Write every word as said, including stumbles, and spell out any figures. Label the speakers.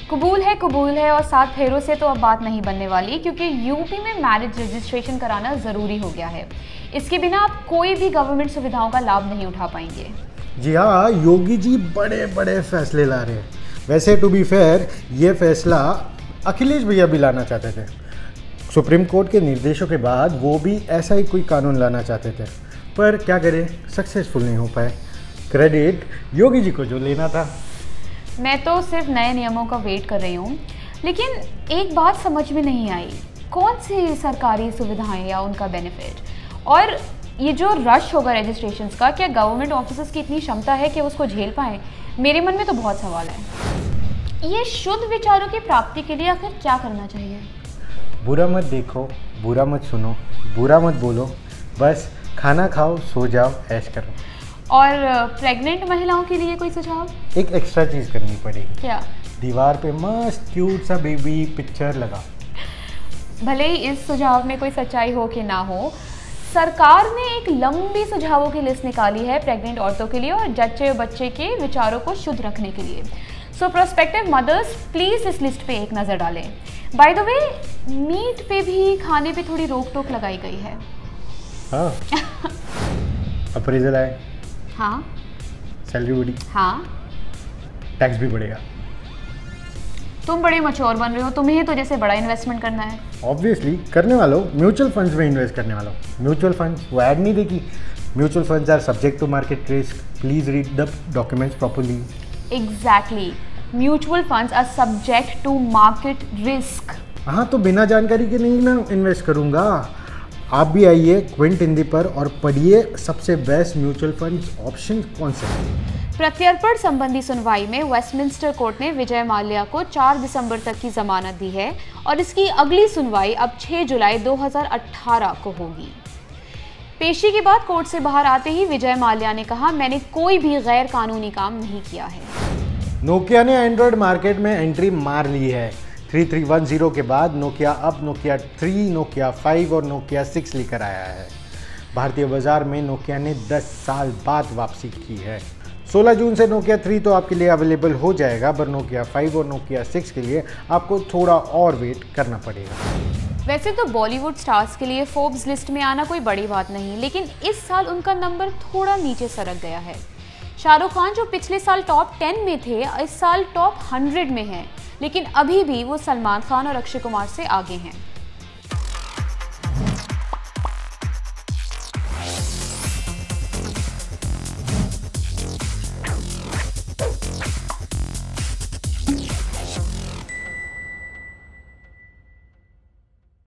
Speaker 1: कबूल है कबूल है और सात फेरों से तो अब बात नहीं बनने वाली, क्योंकि यूपी में मैरिज रजिस्ट्रेशन कराना ज़रूरी हो गया है। इसके बिना आप कोई भी गवर्नमेंट सुविधाओं का लाभ नहीं उठा पाएंगे।
Speaker 2: जी हाँ, योगी जी बड़े बड़े फैसले ला रहे हैं। वैसे टू बी फेयर, ये फैसला अखिलेश भैया भी लाना चाहते थे। सुप्रीम कोर्ट के निर्देशों के बाद वो भी ऐसा ही कोई कानून लाना चाहते थे, पर क्या करें, सक्सेसफुल नहीं हो पाए। क्रेडिट योगी जी को जो लेना था।
Speaker 1: मैं तो सिर्फ नए नियमों का वेट कर रही हूँ, लेकिन एक बात समझ में नहीं आई, कौन सी सरकारी सुविधाएं या उनका बेनिफिट, और ये जो रश होगा रजिस्ट्रेशंस का, क्या गवर्नमेंट ऑफिसर्स की इतनी क्षमता है कि उसको झेल पाएँ? मेरे मन में तो बहुत सवाल है। ये शुद्ध विचारों की प्राप्ति के लिए आखिर क्या करना चाहिए?
Speaker 2: बुरा मत देखो, बुरा मत सुनो, बुरा मत बोलो, बस खाना खाओ, सो जाओ, ऐश करो।
Speaker 1: और प्रेग्नेंट महिलाओं के लिए कोई सुझाव?
Speaker 2: एक एक्स्ट्रा चीज़ करनी पड़ेगी।
Speaker 1: क्या?
Speaker 2: दीवार पे मस्त क्यूट सा बेबी पिक्चर लगा।
Speaker 1: भले ही इस सुझाव में कोई सच्चाई हो कि ना हो, सरकार ने एक लंबी सुझावों की लिस्ट निकाली है प्रेग्नेंट औरतों के लिए और जच्चे बच्चे के विचारों को शुद्ध रखने के लिए। सो प्रोस्पेक्टिव मदर्स प्लीज़ इस लिस्ट पे एक नज़र डालें। बाय द वे, मीट पे भी खाने पे थोड़ी रोक टोक लगाई गई है।
Speaker 2: हाँ। अप्रेजल आए।
Speaker 1: हाँ।
Speaker 2: सैलरी बढ़ी।
Speaker 1: हाँ।
Speaker 2: टैक्स भी बढ़ेगा।
Speaker 1: तुम बड़े मच्योर बन रहे हो, तुम्हें तो जैसे बड़ा इन्वेस्टमेंट करना है।
Speaker 2: ऑब्वियसली करने वालों, म्यूचुअल फंड्स में इन्वेस्ट करने वालों। म्यूचुअल फंड्स, वो ऐड नहीं देखी। Mutual funds are subject to market risk, please read the documents properly.
Speaker 1: Exactly, mutual funds are subject to market risk.
Speaker 2: हाँ, तो बिना जानकारी के नहीं ना इन्वेस्ट करूंगा। आप भी आइए क्विंट हिंदी पर और पढ़िए सबसे बेस्ट म्यूचुअल फंड्स ऑप्शन कौन से हैं।
Speaker 1: प्रत्यर्पण संबंधी सुनवाई में वेस्टमिंस्टर कोर्ट ने विजय माल्या को चार दिसंबर तक की जमानत दी है और इसकी अगली सुनवाई अब छह जुलाई दो हज़ार अठारह को होगी। पेशी के बाद कोर्ट से बाहर आते ही विजय माल्या ने कहा, मैंने कोई भी गैर कानूनी काम नहीं किया है।
Speaker 2: नोकिया ने एंड्रॉयड मार्केट में एंट्री मार ली है। थ्री थ्री वन ज़ीरो के बाद नोकिया अब नोकिया थ्री, नोकिया फाइव और नोकिया सिक्स लेकर आया है। भारतीय बाजार में नोकिया ने दस साल बाद वापसी की है। सोलह जून से नोकिया थ्री तो आपके लिए अवेलेबल हो जाएगा, पर नोकिया फाइव और नोकिया सिक्स के लिए आपको थोड़ा और वेट करना पड़ेगा।
Speaker 1: वैसे तो बॉलीवुड स्टार्स के लिए फोर्ब्स लिस्ट में आना कोई बड़ी बात नहीं, लेकिन इस साल उनका नंबर थोड़ा नीचे सरक गया है। शाहरुख खान जो पिछले साल टॉप टेन में थे, इस साल टॉप हंड्रेड में हैं, लेकिन अभी भी वो सलमान खान और अक्षय कुमार से आगे हैं।